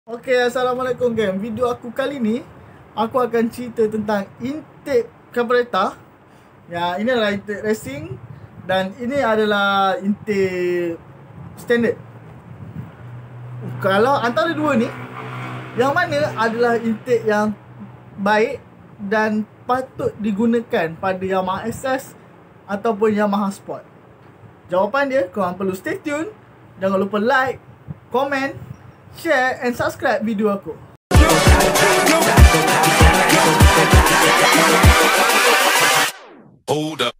Okey, Assalamualaikum gang. Video aku kali ni, aku akan cerita tentang intake carburetor. Ya, ini adalah intake racing dan ini adalah intake standard. Kalau antara dua ni, yang mana adalah intake yang baik dan patut digunakan pada Yamaha SS ataupun Yamaha Sport? Jawapan dia, korang perlu stay tune. Jangan lupa like, komen, share and subscribe video aku. Hold up.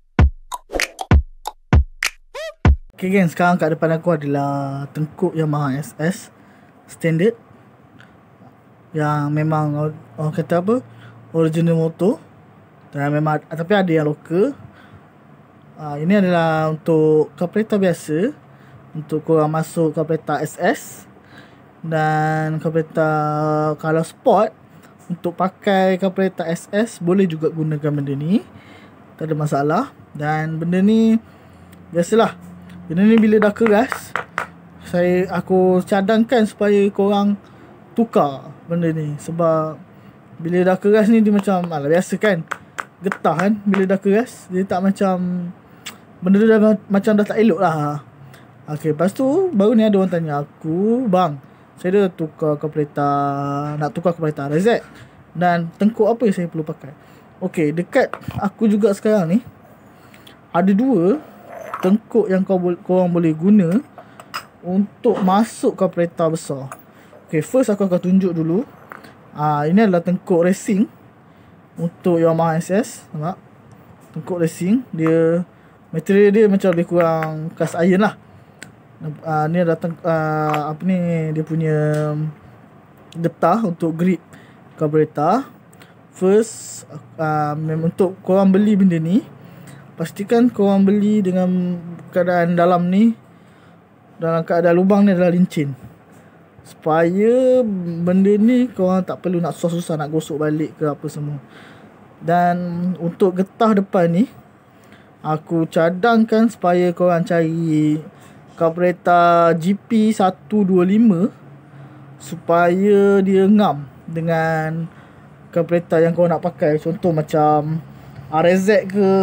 Okay gang, sekarang kat depan aku adalah tengkuk Yamaha SS standard yang memang orang kata apa, original motor. Dan memang, tapi ada yang lokal. Ini adalah untuk carburetor biasa, untuk korang masuk carburetor SS. Dan carburetor kalau sport, untuk pakai carburetor SS boleh juga gunakan benda ni, tak ada masalah. Dan benda ni biasalah, benda ni bila dah keras, aku cadangkan supaya korang tukar benda ni. Sebab bila dah keras ni dia macam biasa kan, getah kan. Bila dah keras dia tak macam, benda tu dah macam dah tak elok lah. Okay, lepas tu baru ni ada orang tanya aku, bang, saya dah tukar carburetor, nak tukar carburetor RZ, dan tengkuk apa yang saya perlu pakai? Okay, dekat aku juga sekarang ni ada dua tengkuk yang korang boleh guna untuk masuk carburetor besar. Okay, first aku akan tunjuk dulu. Ini adalah tengkuk racing untuk Yamaha SS. Nampak? Tengkuk racing, dia material dia macam lebih kurang cast iron lah. Ni adalah apa ni, dia punya getah untuk grip carburetor. First, untuk korang beli benda ni, pastikan korang beli dengan keadaan dalam ni, dalam keadaan lubang ni adalah lincin, supaya benda ni korang tak perlu nak susah-susah nak gosok balik ke apa semua. Dan untuk getah depan ni, aku cadangkan supaya korang cari carburetor GP125 supaya dia ngam dengan carburetor yang korang nak pakai. Contoh macam RZ ke,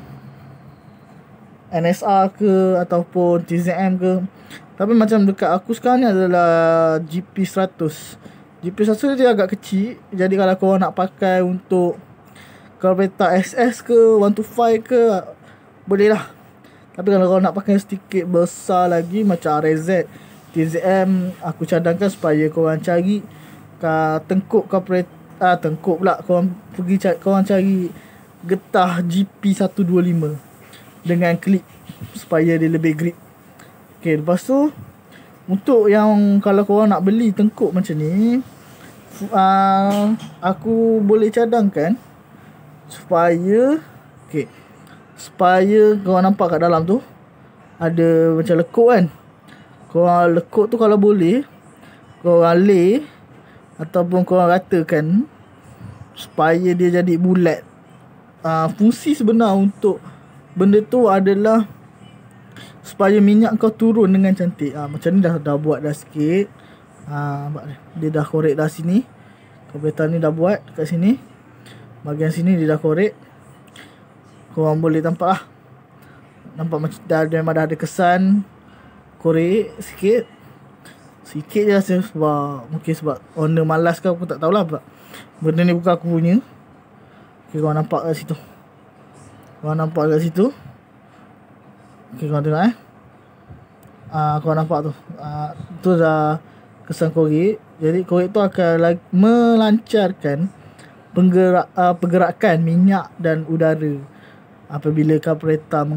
NSR ke, ataupun TZM ke. Tapi macam dekat aku sekarang ni adalah GP100. GP100 dia agak kecil, jadi kalau korang nak pakai untuk carburetor SS ke 125 ke, boleh lah. Tapi kalau korang nak pakai sedikit besar lagi macam RZ, TZM, aku cadangkan supaya korang cari tengkuk carburetor, tengkuk pula, korang cari getah GP125 dengan klip supaya dia lebih grip. Okay, lepas tu untuk yang kalau korang nak beli tengkuk macam ni, aku boleh cadangkan supaya supaya korang nampak kat dalam tu ada macam lekuk kan. Korang lekuk tu kalau boleh korang lay ataupun korang ratakan supaya dia jadi bulat. Fungsi sebenar untuk benda tu adalah supaya minyak kau turun dengan cantik. Macam ni dah buat dah sikit. Dia dah korek dah sini. Carburetor ni dah buat kat sini. Bahagian sini dia dah korek. Korang boleh nampak lah. Nampak macam memang dah ada kesan korek sikit. Sikit je rasa, mungkin sebab owner malas ke aku tak tahulah. Benda ni bukan aku punya. Okay, korang nampak kat situ. Korang nampak kat situ. Okay, korang tengok korang nampak tu. Tu dah kesan korek. Jadi korek tu akan melancarkan pergerakan minyak dan udara apabila carburetor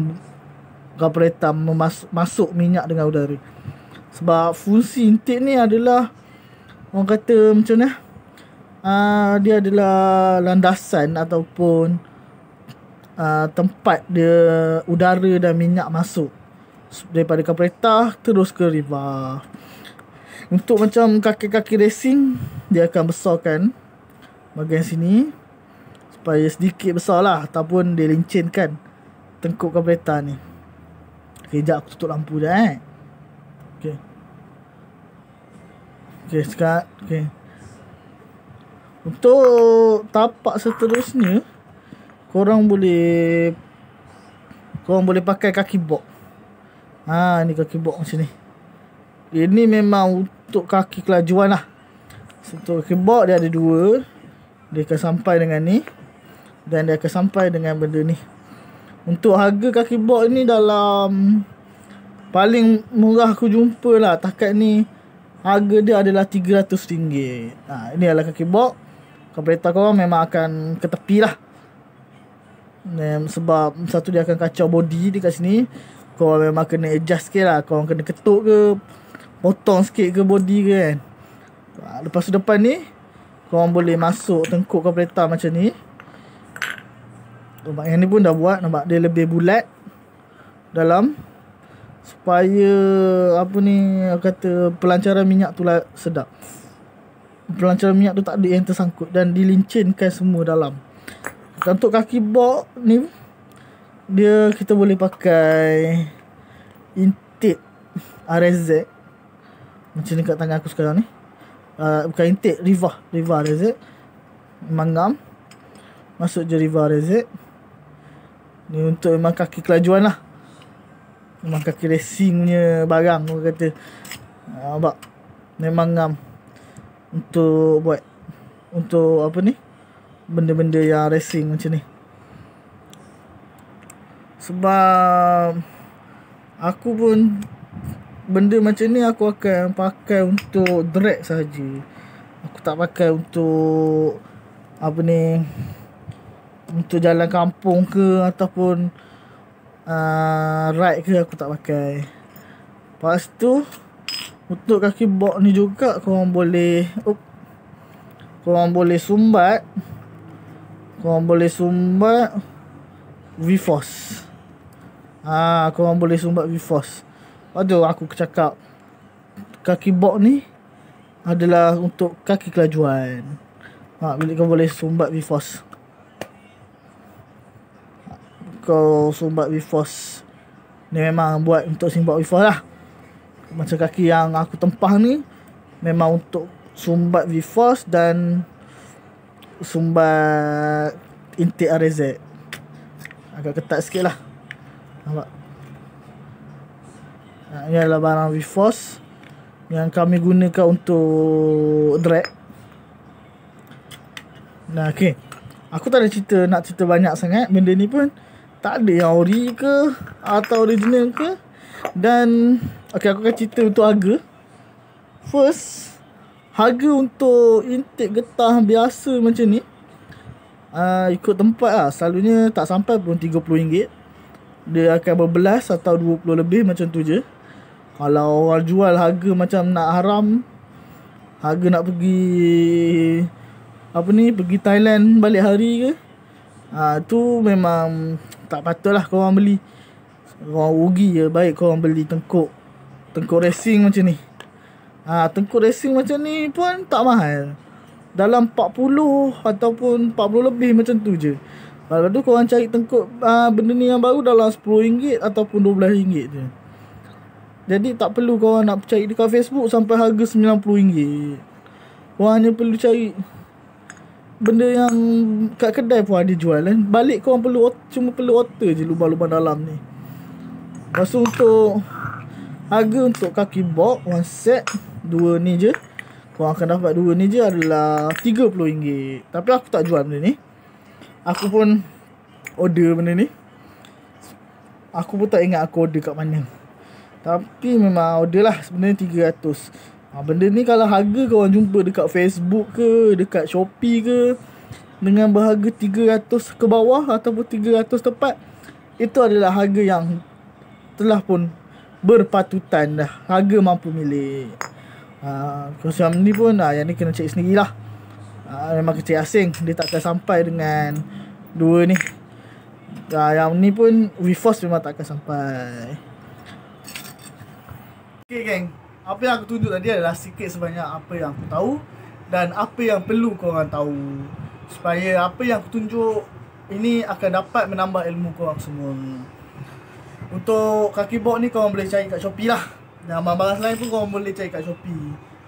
masuk minyak dengan udara. Sebab fungsi intake ni adalah, orang kata macam mana, dia adalah landasan ataupun tempat dia udara dan minyak masuk daripada carburetor terus ke river. Untuk macam kaki-kaki racing, dia akan besarkan bahagian sini supaya sedikit besar lah, ataupun dia lincinkan tengkuk carburetor ni. Okay, sekejap aku tutup lampu je Okay, Okay, sekarang okay. Untuk tapak seterusnya, korang boleh pakai kaki box. Ni kaki box macam ni. Ini memang untuk kaki kelajuan lah. Untuk kaki box dia ada dua. Dia akan sampai dengan ni, dan dia akan sampai dengan benda ni. Untuk harga kaki box ni dalam paling murah aku jumpa lah takat ni, harga dia adalah RM300. Ini adalah kaki box. Kau beritahu korang memang akan ke tepi lah. Sebab satu dia akan kacau body di kat sini. Korang memang kena adjust sikit lah. Korang kena ketuk ke, potong sikit ke body ke kan. Lepas tu depan ni, korang boleh masuk tengkuk kereta macam ni. Nampak yang ni pun dah buat. Nampak dia lebih bulat dalam, supaya apa ni, kata pelancaran minyak tu lah sedap. Pelancaran minyak tu tak ada yang tersangkut, dan dilincinkan semua dalam. Untuk kaki box ni, dia kita boleh pakai intake RSZ macam ni kat tangan aku sekarang ni. Bukan intake, Riva RSZ. Memang masuk je Riva RSZ. Ni untuk memang kaki kelajuan lah. Memang kaki racing punya barang orang kata. Nampak? Memang ngam untuk buat, untuk apa ni, benda-benda yang racing macam ni. Sebab aku pun benda macam ni aku akan pakai untuk drag saja. Aku tak pakai untuk apa ni, untuk jalan kampung ke ataupun ride ke, aku tak pakai. Lepas tu untuk kaki box ni juga korang boleh sumbat. Korang boleh sumbat V-Force. Korang boleh sumbat V-Force. Aduh, aku cakap kaki box ni adalah untuk kaki kelajuan. Bila kau boleh sumbat V-Force, kau sumbat V-Force ni memang buat untuk sumbat V-Force lah. Macam kaki yang aku tempah ni memang untuk sumbat V-Force dan sumbat intake RZ. Agak ketat sikit lah. Nampak? Ini adalah barang V-Force yang kami gunakan untuk drag. Okay, aku tak ada nak cerita banyak sangat. Benda ni pun tak ada yang ori ke atau original ke. Dan okay, aku akan cerita untuk harga. First, harga untuk intake getah biasa macam ni, ikut tempat lah, selalunya tak sampai pun RM30. Dia akan berbelas atau 20 lebih macam tu je. Kalau orang jual harga macam nak haram, harga nak pergi apa ni, pergi Thailand balik hari ke, tu memang tak patutlah korang beli. Korang rugi je. Baik korang beli tengkuk racing macam ni. Tengkuk racing macam ni pun tak mahal, dalam 40 ataupun 40 lebih macam tu je. Lepas tu korang cari tengkuk benda ni yang baru dalam RM10 ataupun RM12 je. Jadi tak perlu korang nak cari dekat Facebook sampai harga RM90. Korang hanya perlu cari benda yang kat kedai pun ada jual kan. Balik korang cuma perlu otter je lubang-lubang dalam ni. Lepas tu untuk harga untuk kaki box one set, dua ni je, korang akan dapat dua ni je, adalah RM30. Tapi aku tak jual benda ni. Aku pun order benda ni. Aku pun tak ingat aku order kat mana. Tapi memang order lah, sebenarnya RM300. Benda ni kalau harga korang jumpa dekat Facebook ke, dekat Shopee ke, dengan berharga RM300 ke bawah ataupun RM300 tepat, itu adalah harga yang telah pun berpatutan dah. Harga mampu milik. Macam ni pun yang ni kena cek sendirilah. Memang kecil asing, dia tak akan sampai dengan dua ni. Yang ni pun V-Force memang tak akan sampai. Okay geng, apa yang aku tunjuk tadi adalah sikit sebanyak apa yang aku tahu dan apa yang perlu korang tahu, supaya apa yang aku tunjuk ini akan dapat menambah ilmu korang semua. Untuk kaki box ni korang boleh cari kat Shopee lah. Dan barang-barang lain pun korang boleh cari kat Shopee.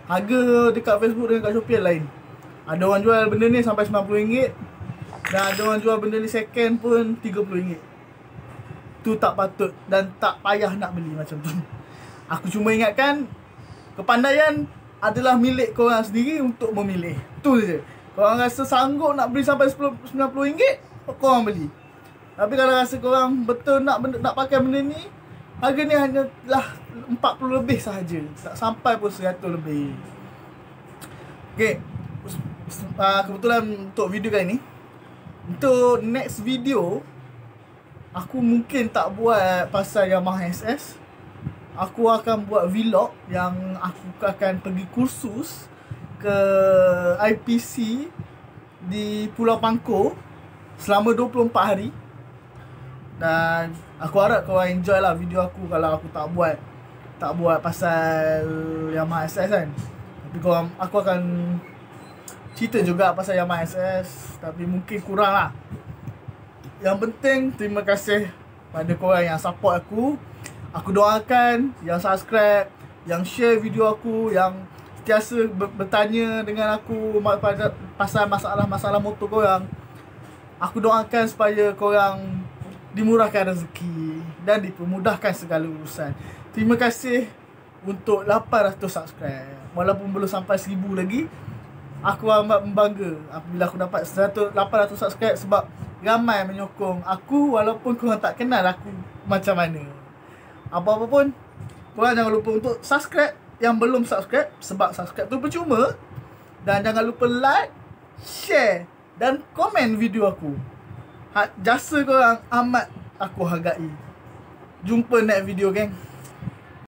Harga dekat Facebook dengan kat Shopee lain. Ada orang jual benda ni sampai RM90, dan ada orang jual benda ni second pun RM30. Tu tak patut dan tak payah nak beli macam tu. Aku cuma ingatkan, kepandaian adalah milik korang sendiri untuk memilih. Tu je. Korang rasa sanggup nak beli sampai RM90, korang beli. Tapi kalau rasa korang betul nak pakai benda ni, harga ni hanyalah 40 lebih sahaja. Tak sampai pun 100 lebih. Okay, kebetulan untuk video kali ni, untuk next video, aku mungkin tak buat pasal Yamaha SS. Aku akan buat vlog yang aku akan pergi kursus ke IPC di Pulau Pangkor selama 24 hari. Dan aku harap korang enjoy lah video aku kalau aku tak buat pasal Yamaha SS kan. Tapi aku akan cerita juga pasal Yamaha SS, tapi mungkin kurang lah. Yang penting, terima kasih pada korang yang support aku. Aku doakan yang subscribe, yang share video aku, yang sentiasa bertanya dengan aku pasal masalah-masalah motor korang. Aku doakan supaya korang dimurahkan rezeki dan dipermudahkan segala urusan. Terima kasih untuk 800 subscribe. Walaupun belum sampai 1000 lagi, aku amat membangga apabila aku dapat 800 subscribe, sebab ramai menyokong aku walaupun korang tak kenal aku macam mana. Apa-apa pun, korang jangan lupa untuk subscribe yang belum subscribe, sebab subscribe tu percuma. Dan jangan lupa like, share dan komen video aku. Jasa korang amat aku hargai. Jumpa next video, geng.